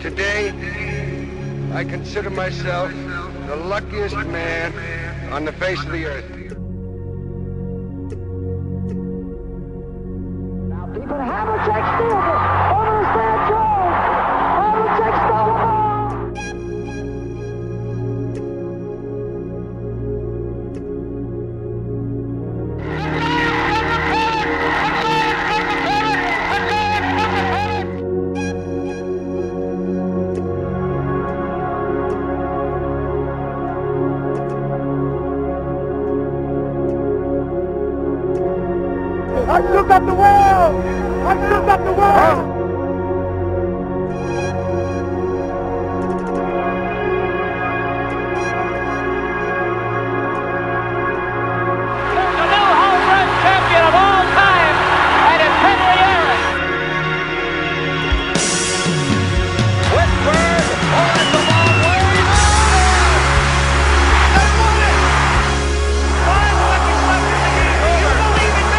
Today, I consider myself the luckiest man on the face of the earth. Now, people, Havlicek steals it over to Stan Jones. Havlicek stole the ball. I shook up the world! I shook up the world! There's a new home run champion of all time, and it's Henry Aaron. Whitford, it's the long way. They won it! 5 seconds left in the game. You believe it,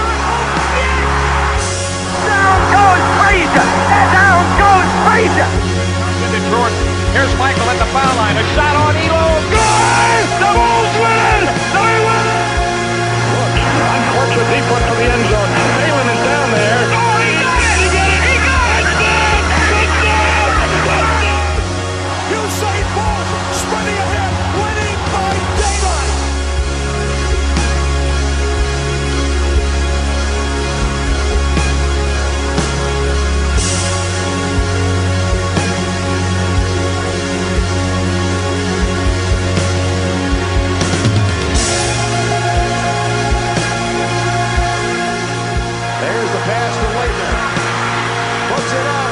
Down goes Frazier! Down goes Frazier! Into Jordan. Here's Michael at the foul line. A shot on Elo. Good! The Bulls win! They win! Unfortunate deep one from the end zone. Phelan is down there. Oh, he got it! He got it! He got it! Usain Bolt sprinting ahead, winning by daylight. There's the pass to Leitner. Puts it up.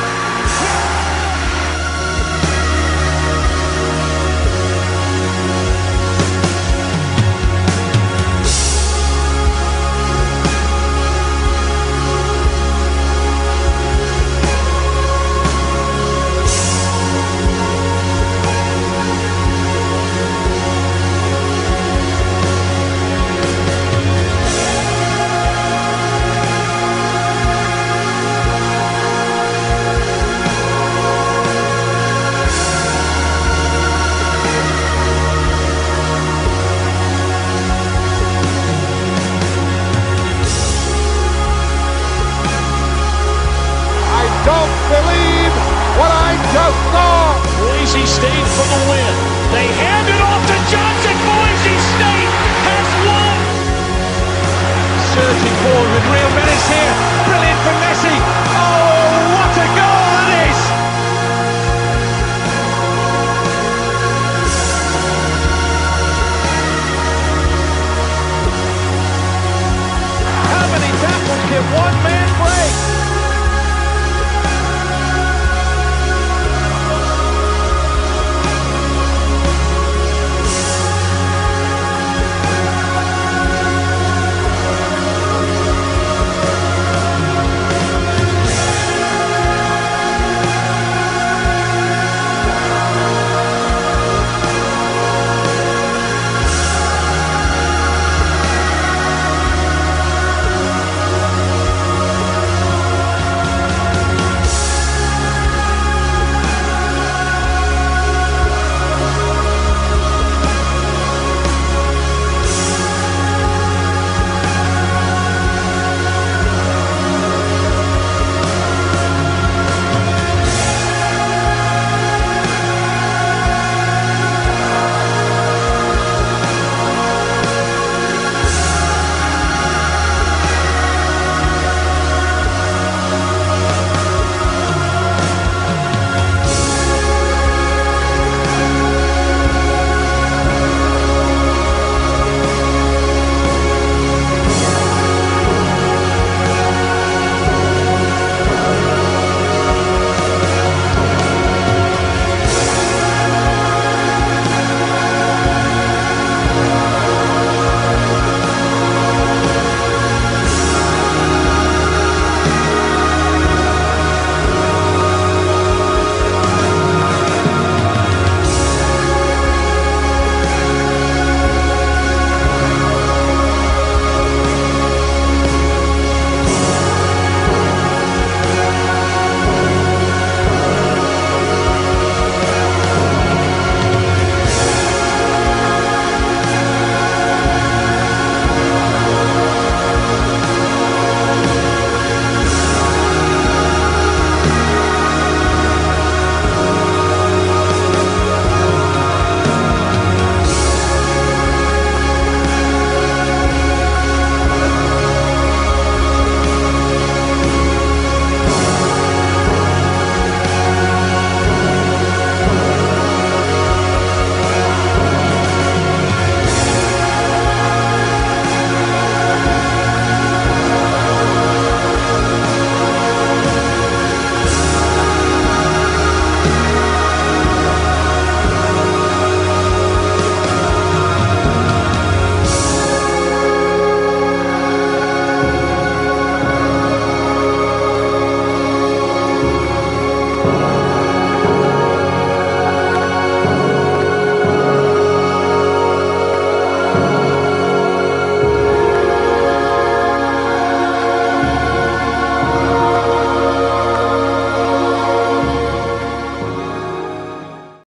Don't believe what I just saw! Boise State for the win. They hand it off to Johnson. Boise State has won. Surging forward with real